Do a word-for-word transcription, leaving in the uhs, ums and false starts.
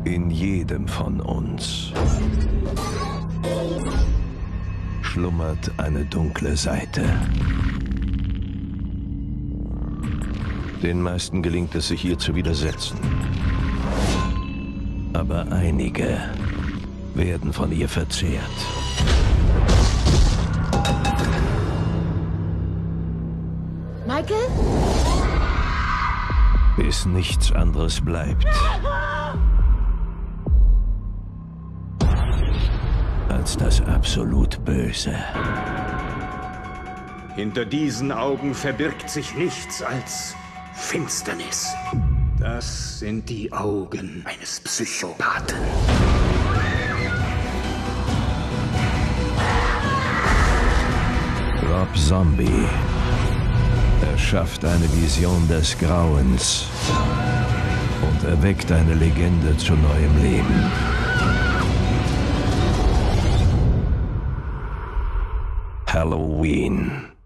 In jedem von uns schlummert eine dunkle Seite. Den meisten gelingt es, sich ihr zu widersetzen. Aber einige werden von ihr verzehrt. Michael? Bis nichts anderes bleibt als das absolut Böse. Hinter diesen Augen verbirgt sich nichts als Finsternis. Das sind die Augen eines Psychopathen. Rob Zombie erschafft eine Vision des Grauens und erweckt eine Legende zu neuem Leben. Halloween.